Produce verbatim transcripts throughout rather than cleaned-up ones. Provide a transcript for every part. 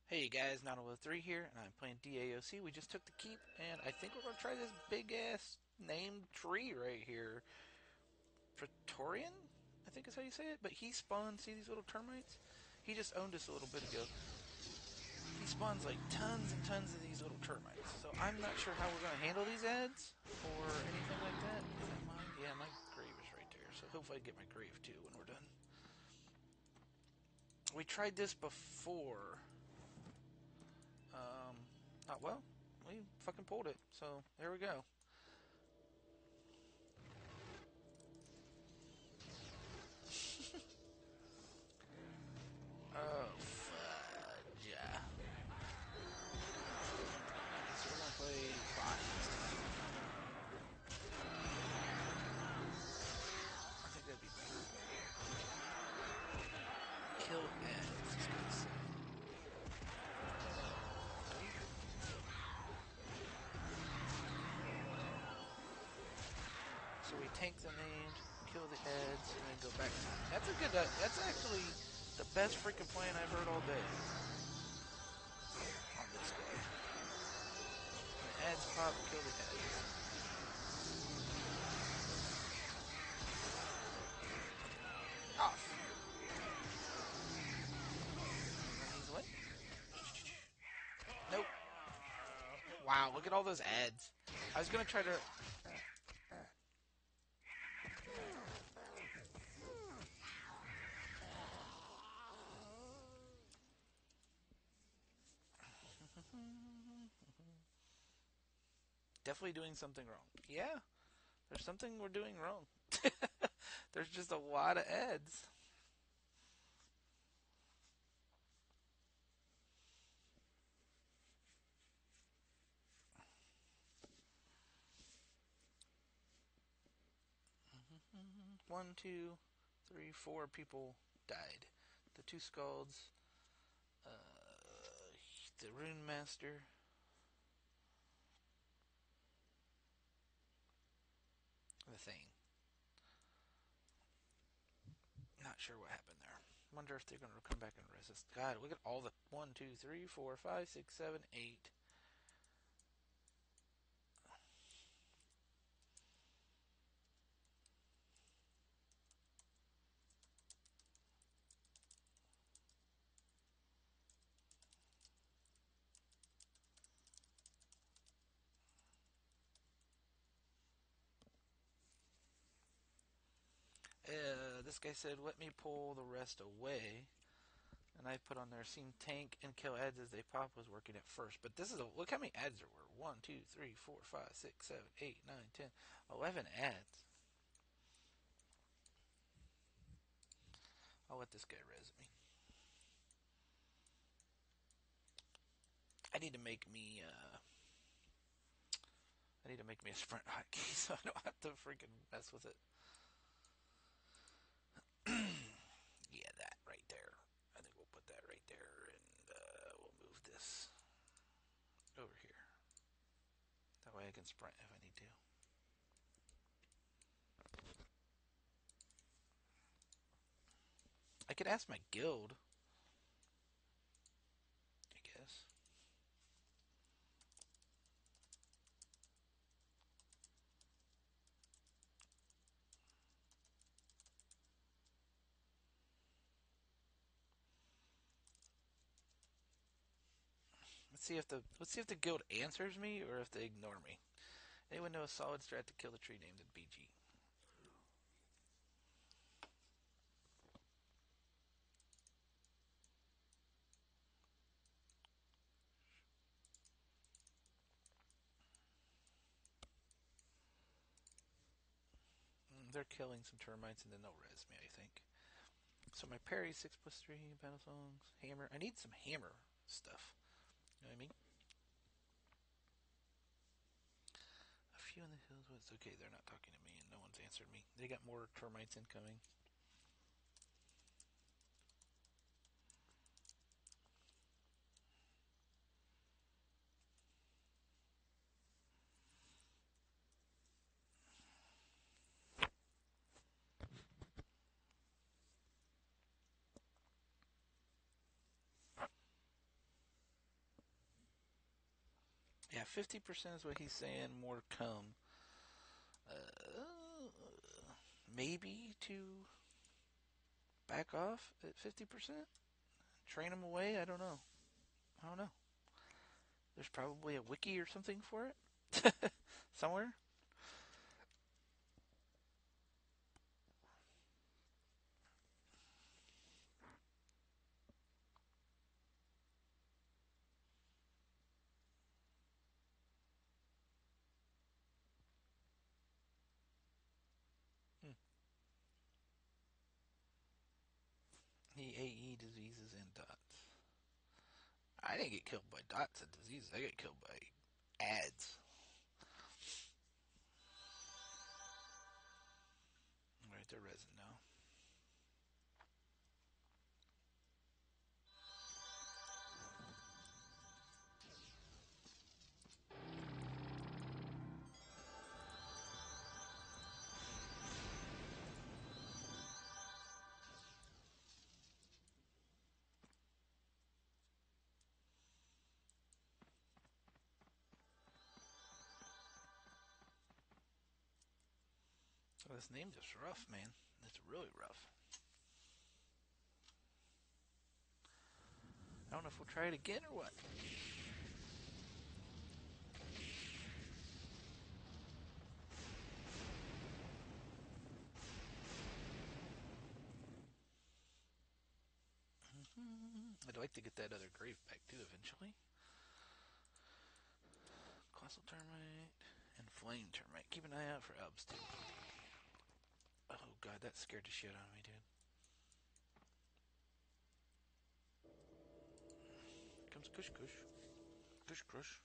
Hey guys, nine oh three here, and I'm playing D A O C. We just took the keep, and I think we're going to try this big ass named tree right here. Praetorian? I think is how you say it. But he spawned, see these little termites? He just owned us a little bit ago. He spawns like tons and tons of these little termites. So I'm not sure how we're going to handle these ads or anything like that. Is that mine? Yeah, my grave is right there. So hopefully I get my grave too when we're done. We tried this before. Um, not well. We fucking pulled it. So there we go. Oh, fudge. Yeah. So we're gonna play bodies tonight. I think that'd be better. Kill Eds, is gonna say. So we tank the names, kill the Eds, and then go back. That's a good. Uh, that's actually the best freaking plan I've heard all day on this guy. When Eds pop, kill the Eds. Off. He's what? Nope. Wow, look at all those ads. I was gonna try to. Definitely doing something wrong. Yeah, there's something we're doing wrong. There's just a lot of ads. One, two, three, four people died. The two Scalds, uh, the Rune Master. The Thing. Not sure what happened there. Wonder if they're going to come back and resist. God, look at all the one, two, three, four, five, six, seven, eight. Uh, this guy said, "Let me pull the rest away." And I put on there, "Seen tank and kill ads as they pop" was working at first. But this is a look how many ads there were. One, two, three, four, five, six, seven, eight, nine, ten, eleven ads. I'll let this guy res me. I need to make me. Uh, I need to make me a sprint hotkey so I don't have to freaking mess with it. Yeah, that right there. I think we'll put that right there, and uh, we'll move this over here. That way I can sprint if I need to. I could ask my guild, I guess. Let's see if the let's see if the guild answers me or if they ignore me. Anyone know a solid strat to kill the tree named in B G? Mm, they're killing some termites and then they'll res me, I think. So my parry six plus three battle songs hammer. I need some hammer stuff. You know what I mean? A few in the hills was okay. They're not talking to me and no one's answered me. They got more termites incoming. Yeah, fifty percent is what he's saying. More come. Uh, maybe to back off at fifty percent? Train them away? I don't know. I don't know. There's probably a wiki or something for it somewhere. Hmm. The A E diseases and dots. I didn't get killed by dots and diseases. I got killed by ads. Alright, they're resin now. Oh, this name's just rough, man. It's really rough. I don't know if we'll try it again or what. I'd like to get that other grave back too eventually. Colossal termite and flame termite. Keep an eye out for Albs too. Oh god, that scared the shit out of me, dude. Here comes Kush Kush. Kush Kush.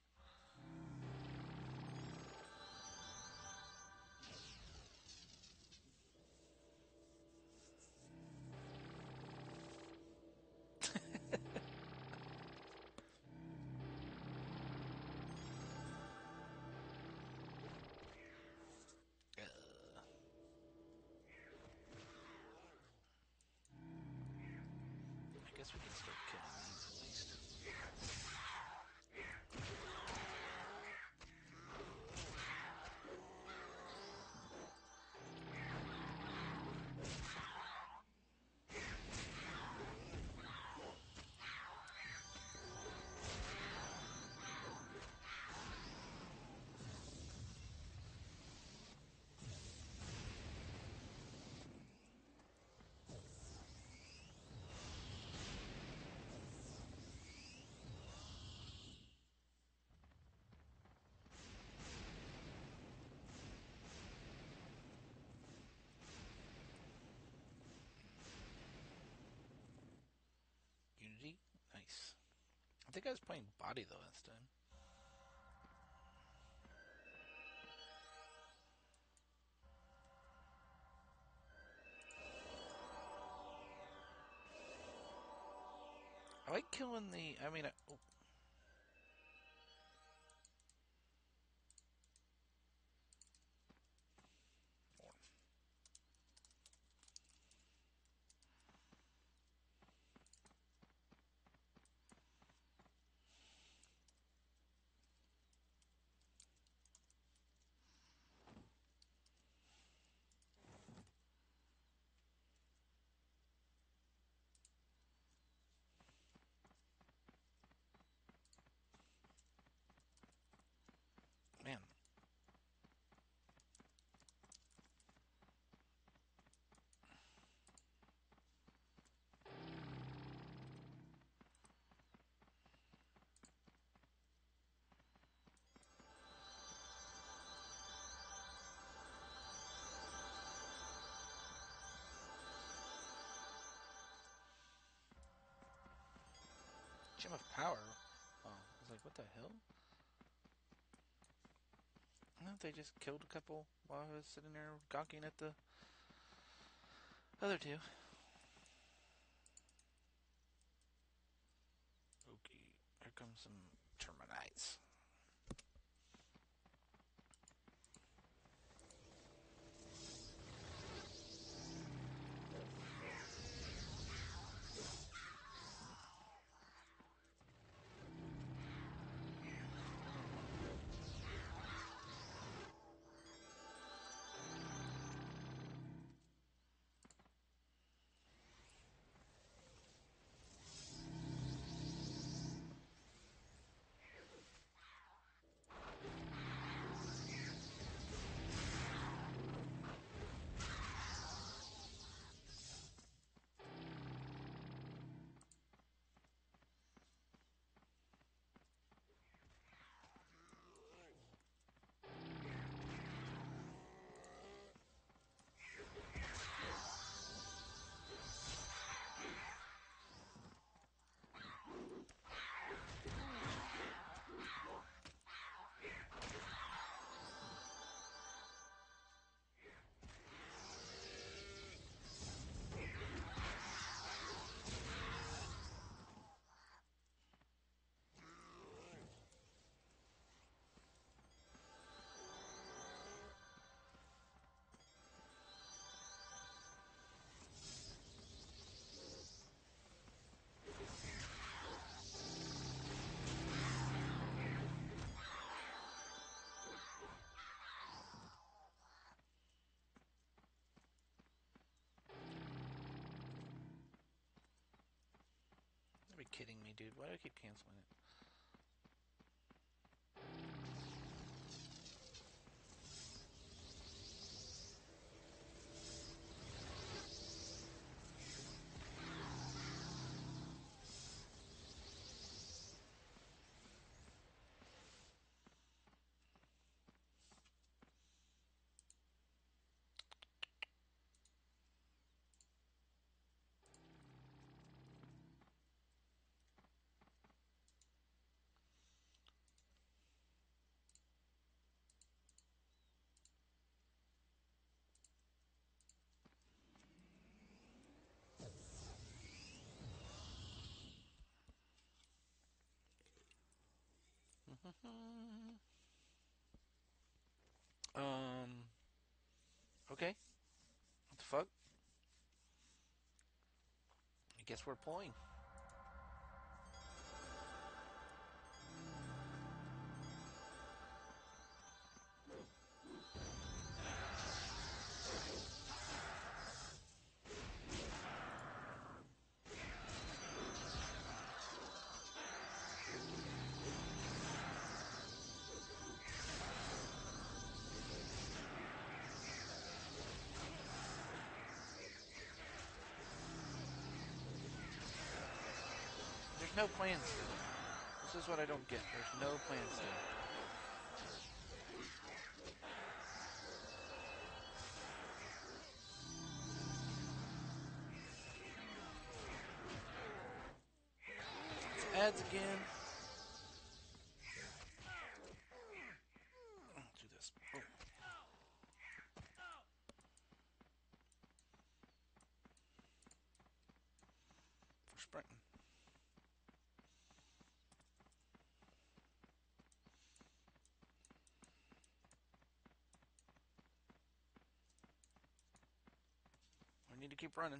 I guess we can start killing these at least. Unity? Nice. I think I was playing body though this time. I like killing the... I mean... I, oh. Man. Gem of Power? Oh, I was like, what the hell? No, they just killed a couple while I was sitting there gawking at the other two. Okay, here comes some termites. be kidding me, dude. Why do I keep canceling it? um. Okay. What the fuck? I guess we're pulling. There's no plan still. This is what I don't get. There's no plan still. It's ads again. Let's do this. Boom. For sprinting. I need to keep running.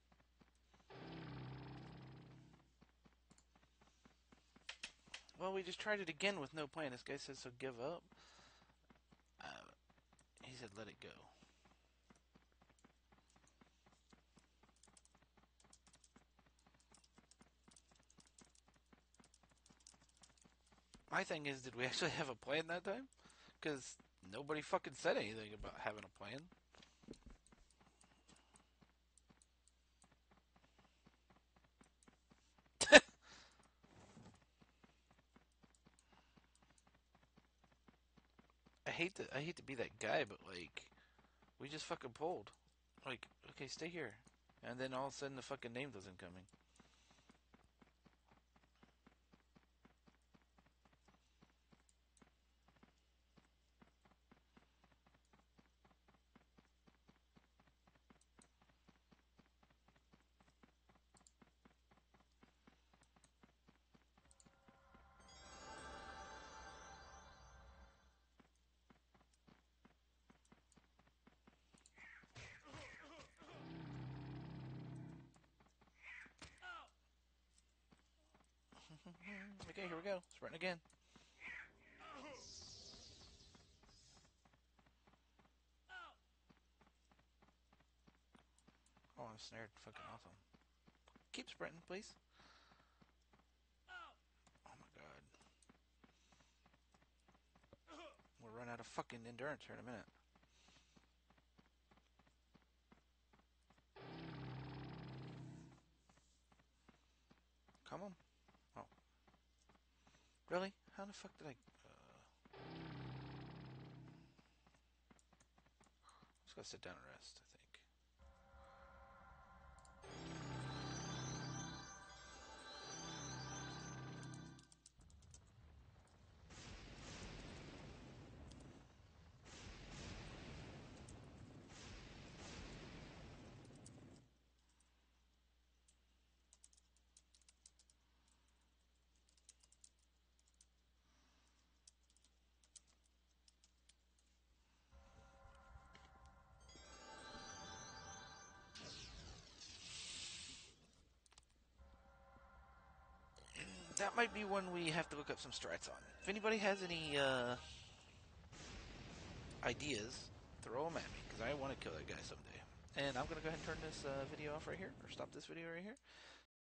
Well, we just tried it again with no plan. This guy says, so give up. Uh, he said, let it go. My thing is, did we actually have a plan that time? Because nobody fucking said anything about having a plan. I hate to I hate to be that guy, but like, we just fucking pulled. Like, okay, stay here, and then all of a sudden the fucking name doesn't come in. Okay, here we go. Sprinting again. Oh, I'm snared. Fucking awesome. Keep sprinting, please. Oh my god. We'll run out of fucking endurance here in a minute. Come on. Oh. Really? How the fuck did I... Uh... I'm just gonna sit down and rest, I think. That might be one we have to look up some strats on. If anybody has any uh, ideas, throw them at me, because I want to kill that guy someday. And I'm going to go ahead and turn this uh, video off right here, or stop this video right here.